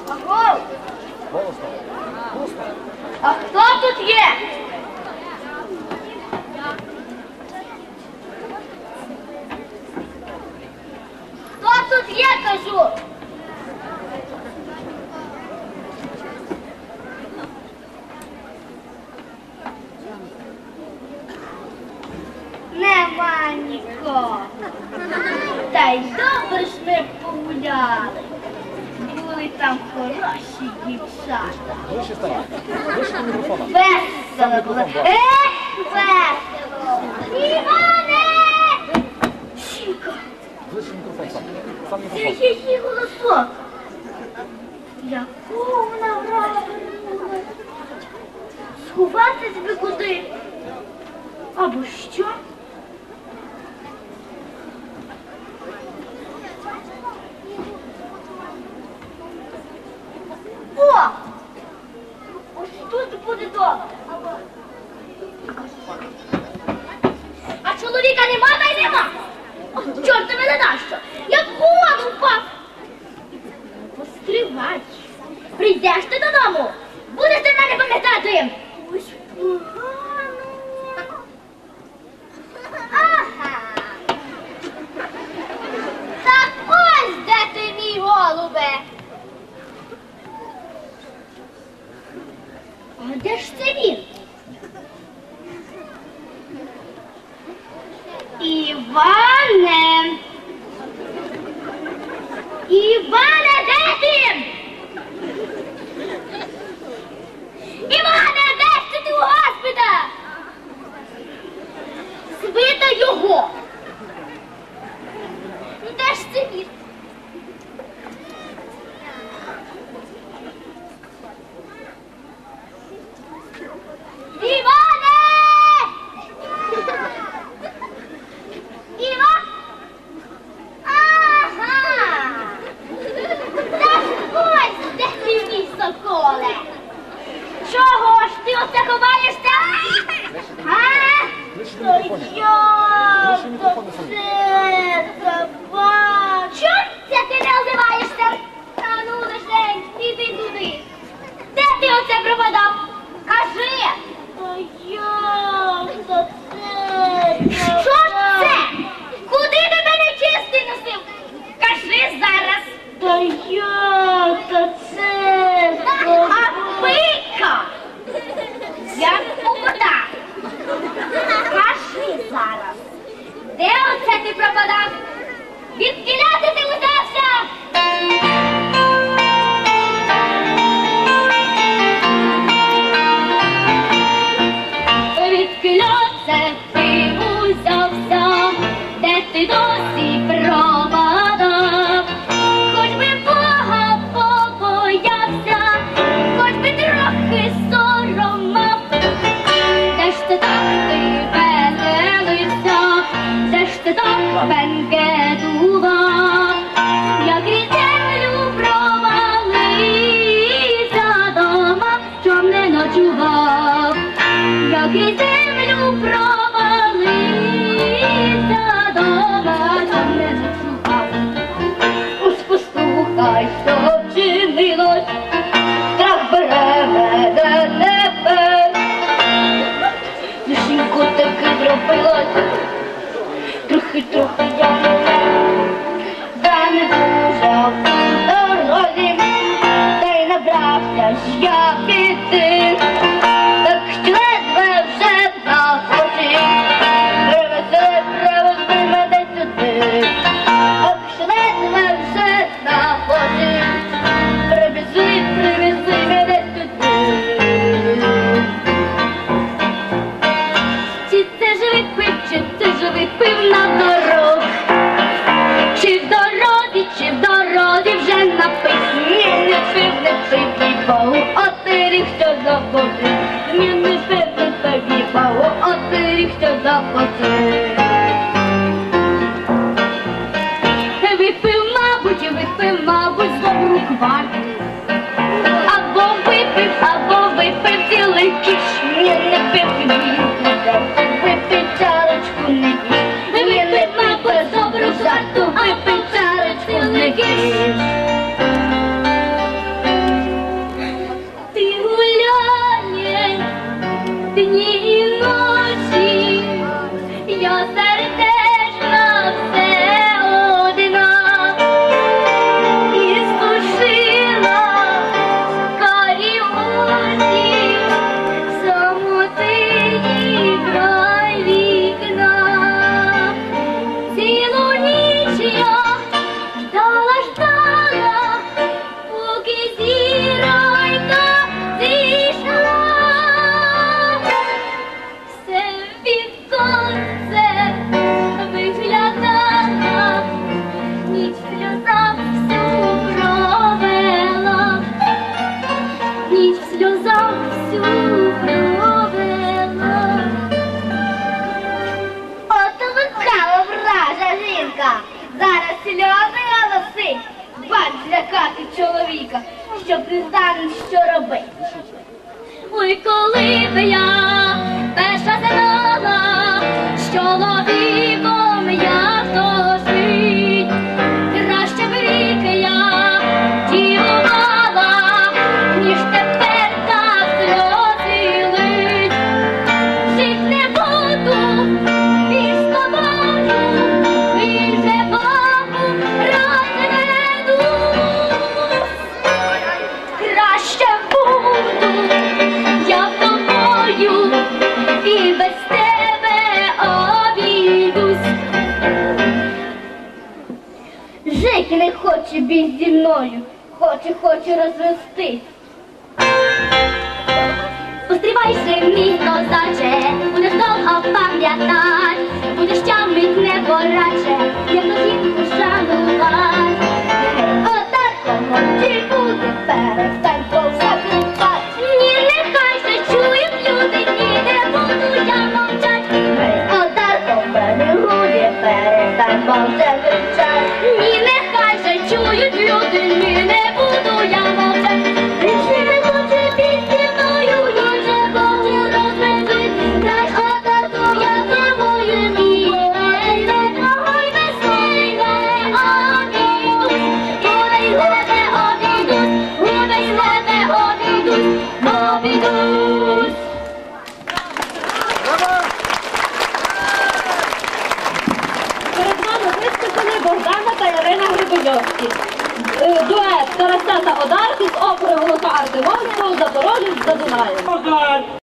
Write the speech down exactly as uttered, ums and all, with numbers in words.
Аго! Голосно. Голосно. А хто тут є? Хто тут є, кажу? Нема нікого. Та й добре ж ми погуляли. Були там хороші дівчата. Ближче стань. Ближче до мікрофона. Весело було. Ех, весело. Іване! Тихо. Ближче мікрофон сам. Сам Це мікрофон. її голосок. Яку вона вражена. Сховатись би куди? Або що? О! Ось тут буде добре. А чоловіка нема, та й нема. О, чорт мене нащо? Я в воду впав. Постривай. Прийдеш ти додому, будеш ти мене пам'ятати. Ось погано. Ага. Так ось де ти, мій голубе. А де ж це він? Іване! Іване, де ти? Іване, де ж ти у госпіталя? Свита його! Де ж це він? Іване! Іва? Ага! Та ж ось, де ти, мій соколе? Чого ж ти оце ховаєшся? А? Ближче до То мікрофона. я Ближче мікрофону то сам. це забачу. Чого це ти не озиваєшся? Та ну лишень, іди туди. Де ти оце пропадав? Кажи. Та я то це. Що ж це? Куди тебе нечистий носив? Кажи зараз. Та я то це. А пика. Як у кота. Кажи зараз. Де оце ти пропадав? Відкиляти ти удався? Відкиляться ти узявся, де ти досі пропадав. Хоч би Бога побоявся, хоч би трохи сором мав. Де ж ти так ти веселився, де ж ти так бенкетував, як і землю провалився дома, чом не ночував, як і землю провалився дома, чом не ночував. Уж послухай, що вчинилось, страх бере мене небес. Лишенько таки зробилось, трохи-трохи я мене, та не дуже в дорозі, та й набрався ж я піти, так що ледве вже на ході, привези, привези мене сюди, так що ледве вже на ході, привези, привези мене сюди. Чи це ж випив, чи це ж випив на дорогу? Чи в дорозі, чи в дорозі вже напився? Ні, не пив, не пив, їй Богу, от ти рік, що заходив. Ні, не пив, не пив, їй Богу, от ти рік, що заходив. Випив, мабуть, випив, мабуть, з добру кварту. Або випив, або випив цілий кіш. Ні, не пив, ні, випив чарочку не їж. Випив, мабуть, добру кварту, випив чарочку не їж. щоб не знали, що робити. Ой, коли б я перша знала, що чоловіком я хто жить, краще б рік я цілувала, ніж тепер так сльози лить. Жить не буду більш з тобою, і вже бабу розведу. Краще буду я з тобою, і без тебе обійдусь. Жити не хоче більш зі мною, хоче, хоче розвестись. Пострівайся, мій козаче, будеш довго пам'ятать, будеш тямить не пораче, як до жінку шанувать. Отакого чи буде, перестань повсякувати. Ні, нехай же чують люди, ні, не буду я мовчать. Отакого не буде, перестань повсякувати. Ні, нехай же чують люди, ні, не буду я мовчать. Більше не хоче більш зі мною, і вже Богу розвезуть. Край отаку я тобою, ні, не ой, весельне обійдусь. Гудай тебе обійдусь, гудай тебе обійдусь, обійдусь. Перед вами виступили Богдана та Ірина Грибойовські. Е, Дует Тараса та Одарки з опери Волока Артемовського «Запорожець за Дунаєм».